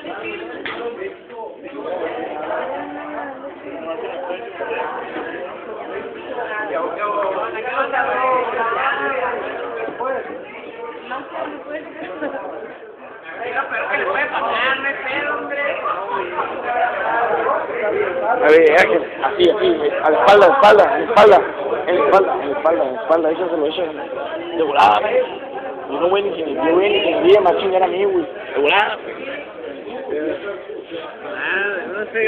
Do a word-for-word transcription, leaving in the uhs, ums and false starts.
A ver, Ángel, así, así, a la espalda, espalda, en la espalda, en la espalda, en la espalda, en la espalda, échaselo, échaselo, de volada, pues. Yo no voy ni que yo voy ni que me diga más chingar a mí, güey, de volada, pues.